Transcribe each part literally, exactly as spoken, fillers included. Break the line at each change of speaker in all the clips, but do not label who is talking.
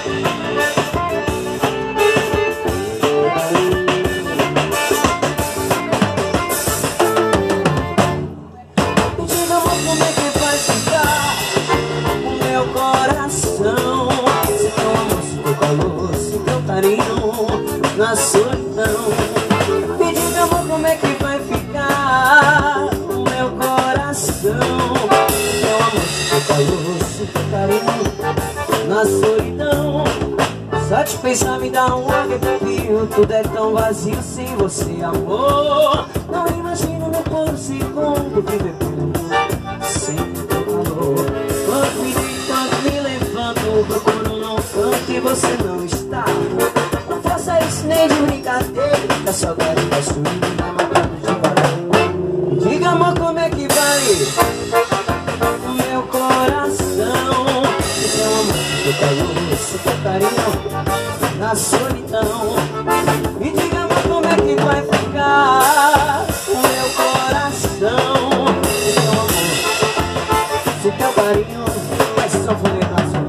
Na solidão, me diga, amor, como é que vai ficar o meu coração? Meu amor, se teu calor, se teu carinho, na solidão. Só te pensar me dá um arrepio, tudo é tão vazio sem você, amor. Não imagino nem por um segundo viver sem teu calor. Quando me deito, quando me levanto, procuro num canto e você não está. Isso nem de brincadeira, a saudade vai sumindo, vai matando devagar. Diga, amor, como é que vai o meu coração? Meu amor, teu calor, se teu carinho, na solidão. Me diga, amor, como é que vai ficar o meu coração? Meu amor, se teu carinho vai sofrer na solidão.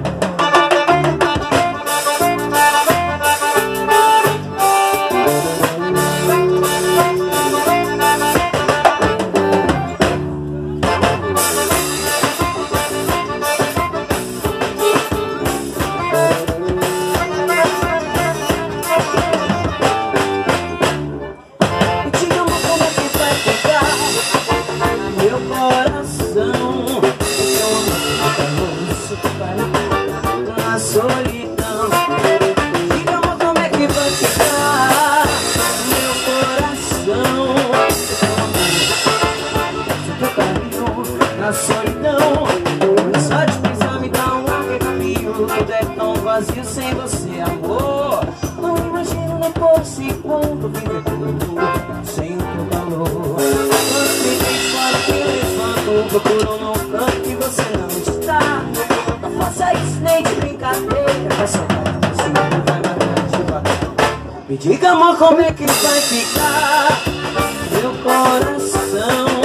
Solidão, diga, amor, como é que vai ficar meu coração? Se teu carinho na solidão, só de pensar me dá um arrepio, tudo é tão vazio sem você, amor. Não imagino nem por segundo viver tudo sem o teu calor. Quando me diz, quando me levanto, procuro num canto e você não está. Não faça isso nem de brincadeira, vai soltar assim, vai matar devagar. Me diga, amor, como é que vai ficar meu coração?